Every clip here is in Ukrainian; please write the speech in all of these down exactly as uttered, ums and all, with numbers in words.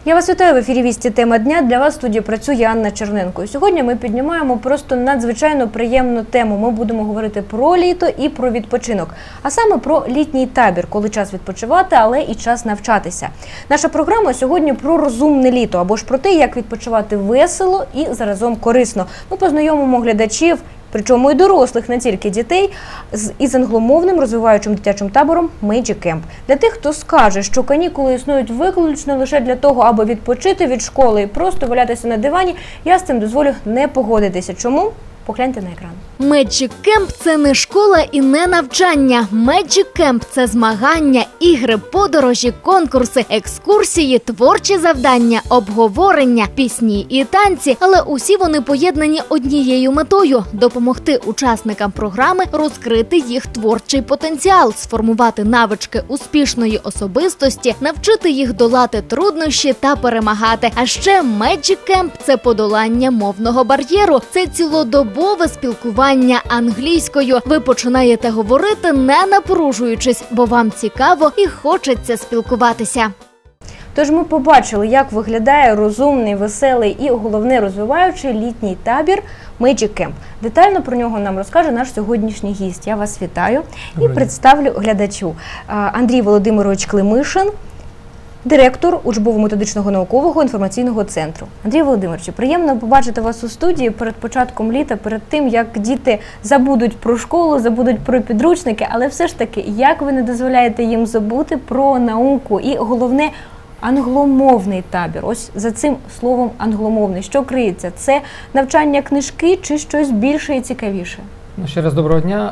Я вас вітаю в ефірі «Вісті. Тема дня». Для вас в студії працює Анна Черненко. І сьогодні ми піднімаємо просто надзвичайно приємну тему. Ми будемо говорити про літо і про відпочинок. А саме про літній табір, коли час відпочивати, але і час навчатися. Наша програма сьогодні про розумне літо, або ж про те, як відпочивати весело і заразом корисно. Ми познайомимо глядачів, причому і дорослих, не тільки дітей, із англомовним розвиваючим дитячим табором Magic Camp. Для тих, хто скаже, що канікули існують виключно лише для того, аби відпочити від школи і просто валятися на дивані, я з цим дозволю не погодитися. Чому? Погляньте на екран. Magic Camp – це не школа і не навчання. Magic Camp – це змагання, ігри, подорожі, конкурси, екскурсії, творчі завдання, обговорення, пісні і танці. Але усі вони поєднані однією метою – допомогти учасникам програми розкрити їх творчий потенціал, сформувати навички успішної особистості, навчити їх долати труднощі та перемагати. А ще Magic Camp – це подолання мовного бар'єру, це цілодобове Бове спілкування англійською. Ви починаєте говорити, не напружуючись, бо вам цікаво і хочеться спілкуватися. Тож ми побачили, як виглядає розумний, веселий і, головне, розвиваючий літній табір Magic Camp. Детально про нього нам розкаже наш сьогоднішній гість. Я вас вітаю і представлю глядачу. Андрій Володимирович Климишин, директор учбово-методичного наукового інформаційного центру. Андрій Володимирович, приємно побачити вас у студії перед початком літа, перед тим, як діти забудуть про школу, забудуть про підручники, але все ж таки, як ви не дозволяєте їм забути про науку і, головне, англомовний табір? Ось за цим словом англомовний. Що криється? Це навчання книжки чи щось більше і цікавіше? Ну, ще раз доброго дня.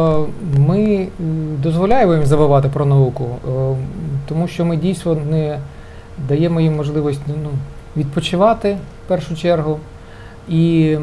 Ми дозволяємо їм забувати про науку, тому що ми дійсно не даємо їм можливість ну, відпочивати в першу чергу. І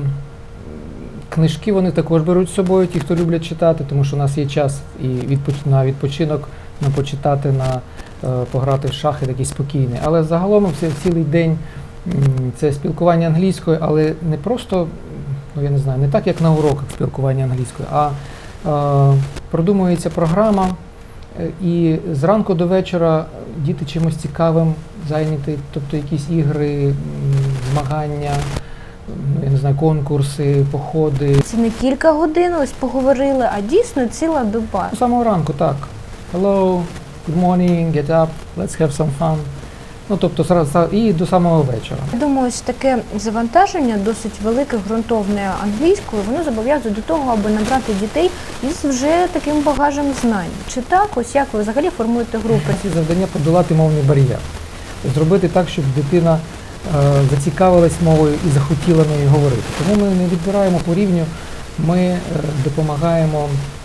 книжки вони також беруть з собою, ті, хто люблять читати, тому що у нас є час і на відпочинок, на почитати, на пограти в шахи такий спокійний. Але загалом цілий день це спілкування англійською, але не просто, ну, я не знаю, не так, як на уроках спілкування англійською, а е, продумується програма, і зранку до вечора діти чимось цікавим зайняті, тобто якісь ігри, змагання, ну, я не знаю, конкурси, походи. Це не кілька годин, ось поговорили, а дійсно ціла доба. З самого ранку, так. Hello, good morning, get up, let's have some fun. Ну, тобто, і до самого вечора. Я думаю, ось таке завантаження, досить велике, ґрунтовне англійською, воно зобов'язує до того, аби набрати дітей із вже таким багажем знань. Чи так? Ось як ви взагалі формуєте групи? Ці завдання – подолати мовний бар'єр. Зробити так, щоб дитина е, зацікавилась мовою і захотіла нею говорити. Тому ми не відбираємо по рівню, ми е, допомагаємо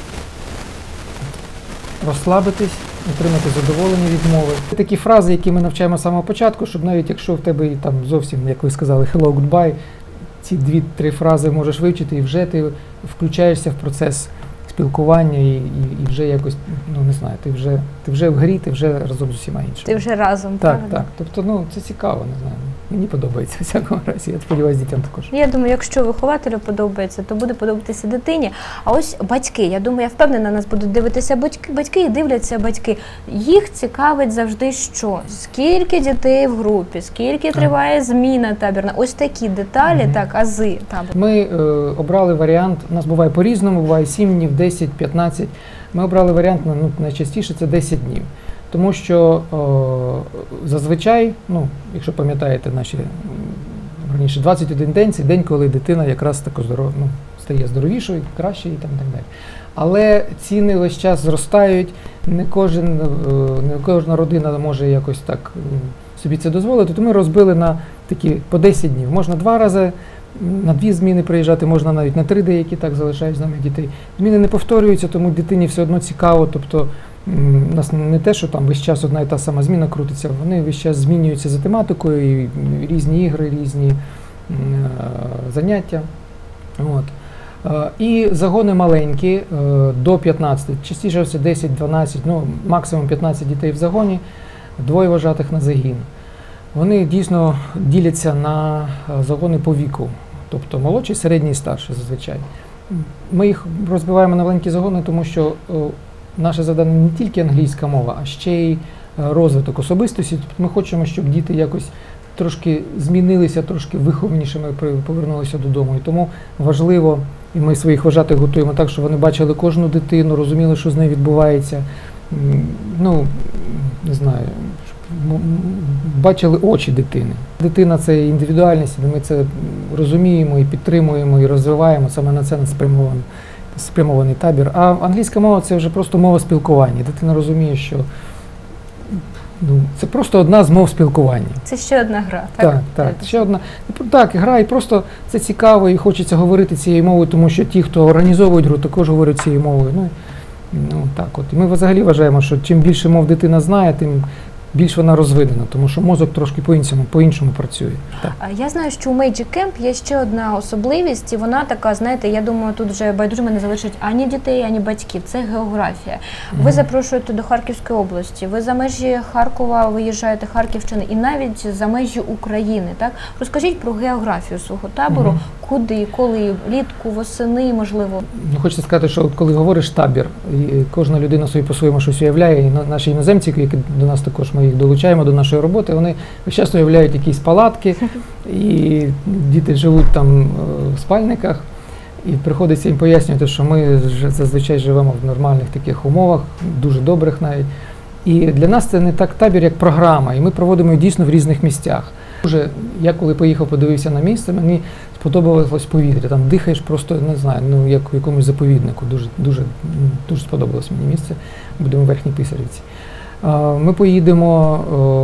розслабитись, отримати задоволення від мови. Такі фрази, які ми навчаємо з самого початку, щоб навіть якщо в тебе там зовсім, як ви сказали, hello, goodbye, ці дві-три фрази можеш вивчити і вже ти включаєшся в процес спілкування і, і, і вже якось, ну не знаю, ти вже, ти вже в грі, ти вже разом з усіма іншими. Ти вже разом, так, правда? Так, тобто, ну, це цікаво, не знаю. Мені подобається в всякому разі, я сподіваюся, дітям також. Я думаю, якщо вихователю подобається, то буде подобатися дитині. А ось батьки, я думаю, я впевнена, нас будуть дивитися батьки, батьки і дивляться батьки. Їх цікавить завжди що? Скільки дітей в групі, скільки триває зміна табірна? Ось такі деталі, mm-hmm. так, ази табору. Ми е, обрали варіант, у нас буває по-різному, буває сім днів, десять, п'ятнадцять. Ми обрали варіант, ну, найчастіше це десять днів. Тому що о, зазвичай, ну, якщо пам'ятаєте наші, раніше, двадцять один день – це день, коли дитина якраз тако здоров, ну, стає здоровішою, кращою і там, так далі. Але ціни весь час зростають, не, кожен, не кожна родина може якось так собі це дозволити, тому ми розбили на такі по десять днів. Можна два рази, на дві зміни приїжджати, можна навіть на три деякі, так залишають з нами дітей. Зміни не повторюються, тому дитині все одно цікаво, тобто у нас не те, що там весь час одна і та сама зміна крутиться, вони весь час змінюються за тематикою, і різні ігри, різні е, заняття. От. Е, і загони маленькі, е, до п'ятнадцяти, частіше все десять-дванадцять, ну максимум п'ятнадцять дітей в загоні, двоє вважатих на загін. Вони дійсно діляться на загони по віку, тобто молодший, середній і старший зазвичай. Ми їх розбиваємо на маленькі загони, тому що наше завдання не тільки англійська мова, а ще й розвиток особистості. Ми хочемо, щоб діти якось трошки змінилися, трошки вихованішими повернулися додому. І тому важливо, і ми своїх вважатих готуємо так, щоб вони бачили кожну дитину, розуміли, що з нею відбувається. Ну, не знаю, бачили очі дитини. Дитина – це індивідуальність, ми це розуміємо і підтримуємо, і розвиваємо. Саме на це спрямований, спрямований табір. А англійська мова – це вже просто мова спілкування. Дитина розуміє, що ну, це просто одна з мов спілкування. Це ще одна гра, так? Так, так, ще одна. Так, гра, і просто це цікаво, і хочеться говорити цією мовою, тому що ті, хто організовують гру, також говорять цією мовою. Ну, ну так от. І ми взагалі вважаємо, що чим більше мов дитина знає, тим більш вона розвинена, тому що мозок трошки по-іншому, по-іншому працює. Так. Я знаю, що у Magic Camp є ще одна особливість, і вона така, знаєте, я думаю, тут вже байдужими не залишить ані дітей, ані батьків. Це географія. Ви mm-hmm. запрошуєте до Харківської області, ви за межі Харкова виїжджаєте, Харківщини, і навіть за межі України. Так? Розкажіть про географію свого табору, mm-hmm. куди, коли, влітку, восени, можливо. Ну, хочеться сказати, що коли говориш табір, і кожна людина собі по-своєму щось уявляє, і наші іноземці, які до нас також, ми їх долучаємо до нашої роботи, вони часто уявляють якісь палатки, і діти живуть там в спальниках, і приходиться їм пояснювати, що ми зазвичай живемо в нормальних таких умовах, дуже добрих навіть. І для нас це не так табір, як програма, і ми проводимо її дійсно в різних місцях. Дуже, я коли поїхав, подивився на місце, мені сподобалось повітря, там дихаєш просто, не знаю, ну як в якомусь заповіднику, дуже, дуже, дуже сподобалось мені місце, будемо в Верхній Писарівці. Ми поїдемо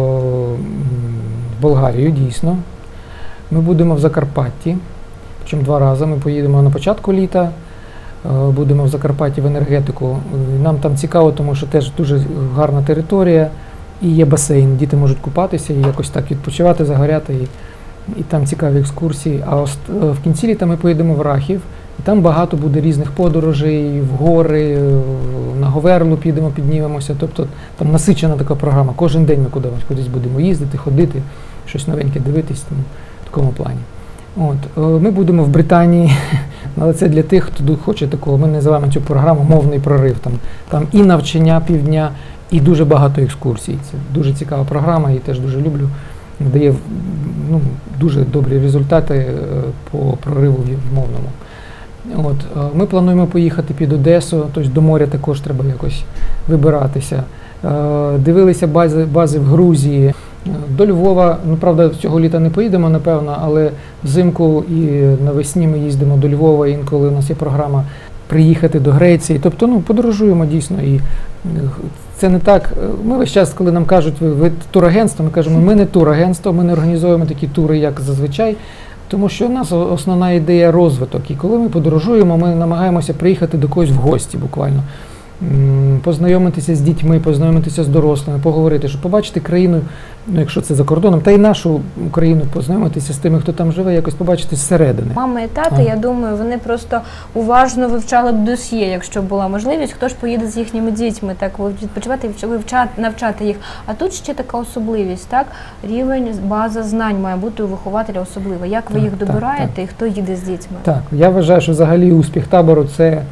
в Болгарію, дійсно. Ми будемо в Закарпатті, причому два рази. Ми поїдемо на початку літа, будемо в Закарпатті в енергетику. Нам там цікаво, тому що теж дуже гарна територія і є басейн. Діти можуть купатися і якось так відпочивати, загоряти. І, і там цікаві екскурсії. А в кінці літа ми поїдемо в Рахів. І там багато буде різних подорожей, в гори, на Говерлу підемо, піднімемося. Тобто там насичена така програма. Кожен день ми кудись, кудись будемо їздити, ходити, щось новеньке дивитись там, в такому плані. От. Ми будемо в Британії, але це для тих, хто хоче такого. Ми називаємо цю програму «Мовний прорив». Там, там і навчання півдня, і дуже багато екскурсій. Це дуже цікава програма, її теж дуже люблю. Дає ну, дуже добрі результати по прориву в мовному. От, ми плануємо поїхати під Одесу, тобто до моря також треба якось вибиратися. Дивилися бази, бази в Грузії. До Львова, ну правда, цього літа не поїдемо, напевно, але взимку і навесні ми їздимо до Львова, інколи у нас є програма приїхати до Греції. Тобто, ну, подорожуємо дійсно. І це не так. Ми весь час, коли нам кажуть, ви, ви турагентство, ми кажемо, ми не турагентство, ми не організовуємо такі тури, як зазвичай. Тому що у нас основна ідея – розвиток. І коли ми подорожуємо, ми намагаємося приїхати до когось в гості буквально. Познайомитися з дітьми, познайомитися з дорослими, поговорити, щоб побачити країну, ну якщо це за кордоном, та й нашу Україну, познайомитися з тими, хто там живе, якось побачити зсередини. Мами і тати, а. я думаю, вони просто уважно вивчали б досьє, якщо була можливість, хто ж поїде з їхніми дітьми, так, відпочивати, вивчати, навчати їх. А тут ще така особливість, так, рівень, база знань має бути у вихователя особлива. Як ви так, їх добираєте так, так. і хто їде з дітьми? Так, я вважаю, що взагалі успіх табору – це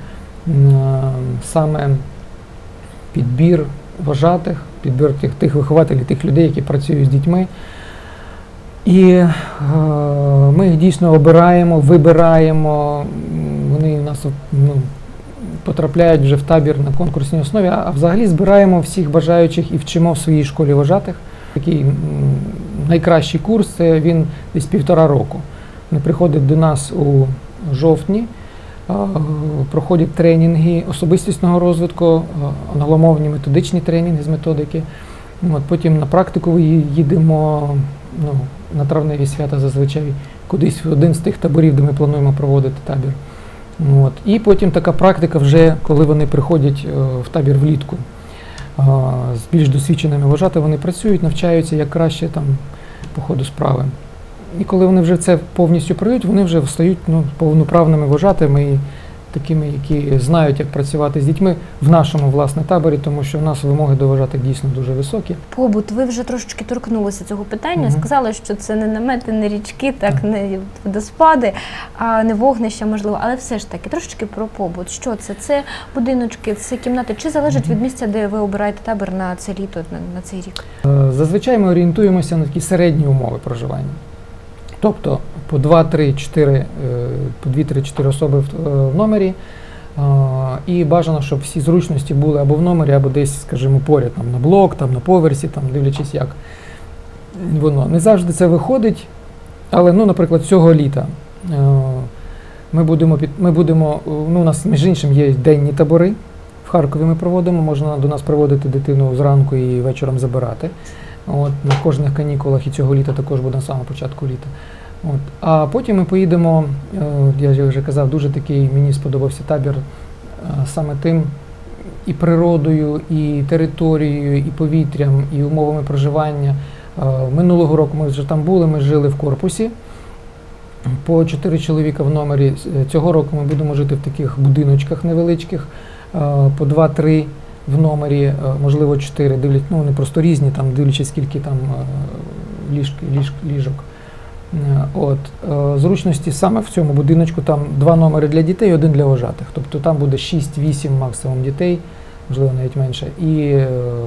саме підбір вважатих, підбір тих, тих вихователів, тих людей, які працюють з дітьми. І е, ми їх дійсно обираємо, вибираємо, вони у нас ну, потрапляють вже в табір на конкурсній основі, а, а взагалі збираємо всіх бажаючих і вчимо в своїй школі вважатих. Такий м, найкращий курс, це він десь півтора року. Вони приходять до нас у жовтні, проходять тренінги особистісного розвитку, англомовні методичні тренінги з методики. От, потім на практику їдемо ну, на травневі свята зазвичай, кудись в один з тих таборів, де ми плануємо проводити табір. От, і потім така практика вже, коли вони приходять в табір влітку. З більш досвідченими вважати, вони працюють, навчаються, як краще там по ходу справи. І коли вони вже це повністю пройдуть, вони вже стають ну, повноправними вважатими і такими, які знають, як працювати з дітьми в нашому, власне, таборі, тому що в нас вимоги до вважатих дійсно дуже високі. Побут, ви вже трошечки торкнулися цього питання, Мгм. сказали, що це не намети, не річки, так, Так. не водоспади, а не вогнища, можливо, але все ж таки, трошечки про побут. Що це? Це будиночки, це кімнати, чи залежить від місця, де ви обираєте табір на це літо, на, на цей рік? Е, Зазвичай ми орієнтуємося на такі середні умови проживання. Тобто по два, три, чотири, е, по дві, три, чотири особи в, е, в номері. е, І бажано, щоб всі зручності були або в номері, або десь, скажімо, поряд, там, на блок, там, на поверсі, там, дивлячись, як воно. Не завжди це виходить, але, ну, наприклад, цього літа е, ми будемо, під, ми будемо, ну, у нас, між іншим, є денні табори. В Харкові ми проводимо, можна до нас приводити дитину зранку і вечором забирати. От, на кожних канікулах, і цього літа також буде на самому початку літа. От. А потім ми поїдемо, е, я вже казав, дуже такий, мені сподобався табір е, саме тим і природою, і територією, і повітрям, і умовами проживання. Е, Минулого року ми вже там були, ми жили в корпусі, по чотири чоловіка в номері. Цього року ми будемо жити в таких будиночках невеличких, е, по два-три в номері, е, можливо, чотири, дивлять, ну, вони просто різні, там, дивлячись, скільки там е, ліжк, ліжк, ліжок. Е, От, е, зручності саме в цьому будиночку, там два номери для дітей, один для вожатих. Тобто там буде шість-вісім максимум дітей, можливо, навіть менше. І е,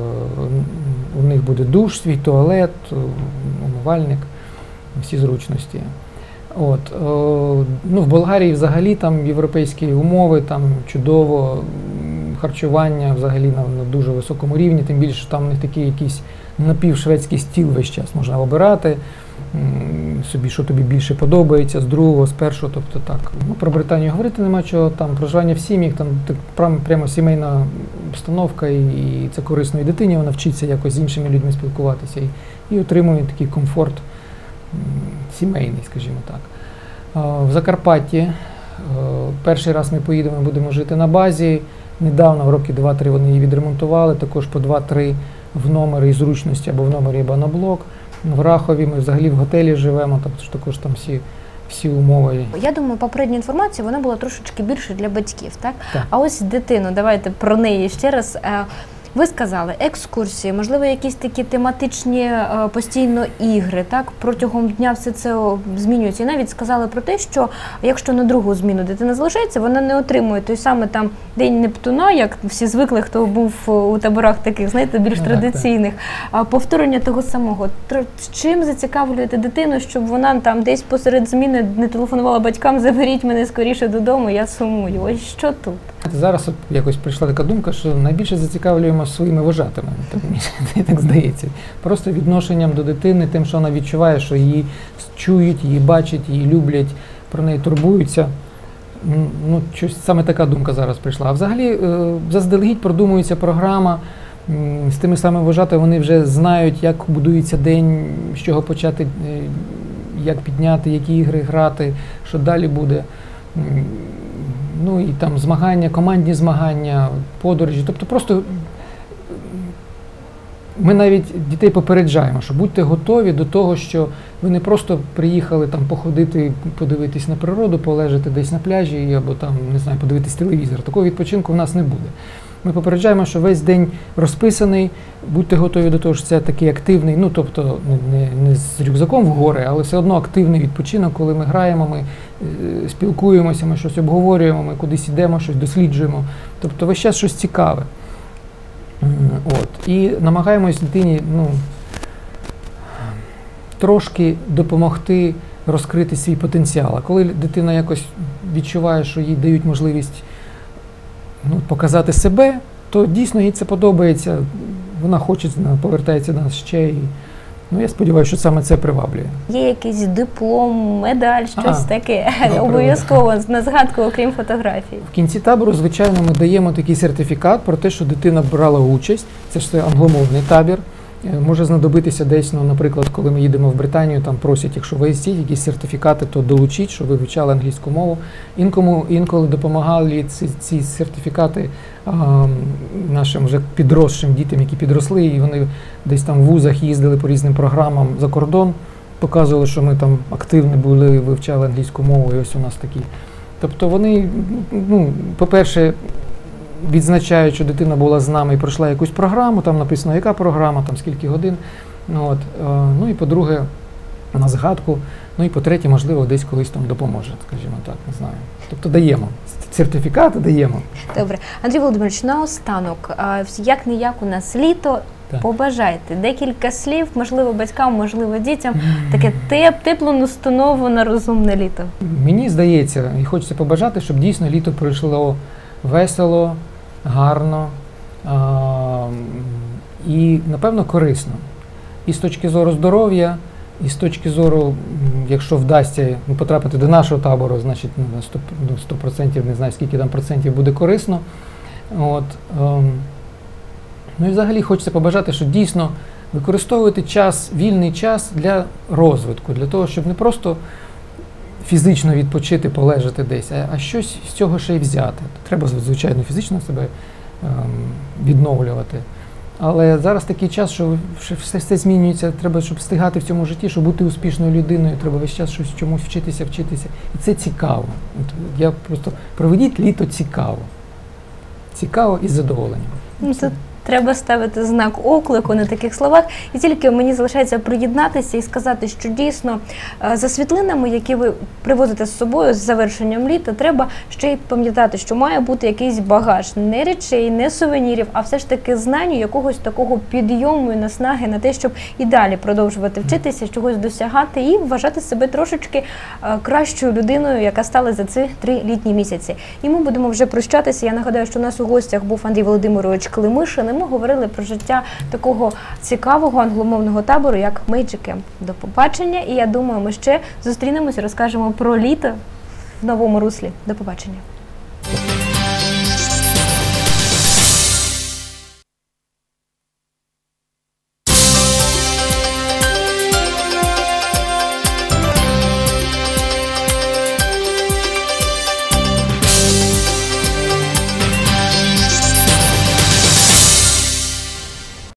у них буде душ, свій туалет, е, умивальник, всі зручності. От, е, ну, в Болгарії взагалі там європейські умови, там чудово, харчування взагалі на, на дуже високому рівні, тим більше там у них такий якийсь напівшведський стіл весь час можна обирати, м, собі, що тобі більше подобається, з другого, з першого, тобто так. Ну, про Британію говорити нема чого, там проживання в сім'ях, там так, прямо, прямо сімейна обстановка, і, і це корисно і дитині, вона вчиться якось з іншими людьми спілкуватися і, і отримує такий комфорт м, сімейний, скажімо так. А, в Закарпатті е, перший раз ми поїдемо, будемо жити на базі. Недавно, в роки два-три, вони її відремонтували, також по два-три в номері і зручності, або в номері, або на блок. В Рахові ми взагалі в готелі живемо, тобто ж також там всі, всі умови. Я думаю, попередня інформація, вона була трошечки більше для батьків, так? Так. А ось дитину, давайте про неї ще раз. Е, Ви сказали, екскурсії, можливо, якісь такі тематичні е, постійно ігри, так? Протягом дня все це о, змінюється. І навіть сказали про те, що якщо на другу зміну дитина залишається, вона не отримує той самий там День Нептуна, як всі звикли, хто був у таборах таких, знаєте, більш Так, традиційних, а повторення того самого. Тр- Чим зацікавлюєте дитину, щоб вона там десь посеред зміни не телефонувала батькам, заберіть мене скоріше додому, я сумую. Ось що тут? Зараз от якось прийшла така думка, що найбільше зацікавлюємо своїми вожатими, так мені так здається. Просто відношенням до дитини, тим, що вона відчуває, що її чують, її бачать, її люблять, про неї турбуються. М, Ну, щось саме така думка зараз прийшла. А взагалі е, заздалегідь продумується програма. М, З тими самими вожатими вони вже знають, як будується день, з чого почати, е, як підняти, які ігри грати, що далі буде. М, Ну і там змагання, командні змагання, подорожі. Тобто просто ми навіть дітей попереджаємо, що будьте готові до того, що ви не просто приїхали там походити, подивитись на природу, полежати десь на пляжі або там, не знаю, подивитись телевізор. Такого відпочинку в нас не буде. Ми попереджаємо, що весь день розписаний, будьте готові до того, що це такий активний, ну тобто не, не, не з рюкзаком в гори, але все одно активний відпочинок, коли ми граємо, ми е, спілкуємося, ми щось обговорюємо, ми кудись йдемо, щось досліджуємо. Тобто весь час щось цікаве. М, От. І намагаємось дитині, ну, трошки допомогти розкрити свій потенціал. А коли дитина якось відчуває, що їй дають можливість ну, показати себе, то дійсно їй це подобається, вона хоче, повертається до нас ще. І, ну, я сподіваюся, що саме це приваблює. Є якийсь диплом, медаль, щось А, таке добре. обов'язково на згадку, окрім фотографій. В кінці табору, звичайно, ми даємо такий сертифікат про те, що дитина брала участь. Це ж це англомовний табір. Е, Може знадобитися десь, ну, наприклад, коли ми їдемо в Британію, там просять, якщо ви є якісь сертифікати, то долучіть, що ви вивчали англійську мову. Інкому, інколи допомагали ці, ці сертифікати а, нашим вже підросшим дітям, які підросли, і вони десь там в вузах їздили по різним програмам за кордон, показували, що ми там активні були, вивчали англійську мову, і ось у нас такі Тобто вони, ну, по-перше, відзначають, що дитина була з нами і пройшла якусь програму, там написано, яка програма, там скільки годин. От. Ну і по-друге, на згадку, ну і по-третє, можливо, десь колись там допоможе, скажімо так, не знаю. Тобто даємо. Сертифікати даємо. Добре. Андрій Володимирович, наостанок, як-не-як у нас літо, так. Побажайте декілька слів, можливо, батькам, можливо, дітям, таке теп, теплу настанову на розумне літо. Мені здається, і хочеться побажати, щоб дійсно літо пройшло весело, гарно а, і, напевно, корисно. І з точки зору здоров'я, і з точки зору, якщо вдасться потрапити до нашого табору, значить на сто процентів, не знаю скільки там процентів буде корисно. От, ем, ну і взагалі хочеться побажати, що дійсно використовувати час, вільний час для розвитку, для того, щоб не просто фізично відпочити, полежати десь, а, а щось з цього ще й взяти. Треба, звичайно, фізично себе ем, відновлювати. Але зараз такий час, що все, все змінюється, треба, щоб встигати в цьому житті, щоб бути успішною людиною, треба весь час щось чомусь вчитися, вчитися. І це цікаво. От я просто проведіть літо цікаво. Цікаво і з задоволенням. Ну, це треба ставити знак оклику на таких словах. І тільки мені залишається приєднатися і сказати, що дійсно за світлинами, які ви привозите з собою з завершенням літа, треба ще й пам'ятати, що має бути якийсь багаж не речей, не сувенірів, а все ж таки знань, якогось такого підйому і наснаги на те, щоб і далі продовжувати вчитися, чогось досягати і вважати себе трошечки кращою людиною, яка стала за ці три літні місяці. І ми будемо вже прощатися. Я нагадаю, що у нас у гостях був Андрій Володимирович Климишин. Ми говорили про життя такого цікавого англомовного табору, як Magic Camp. До побачення. І я думаю, ми ще зустрінемося, розкажемо про літо в новому руслі. До побачення.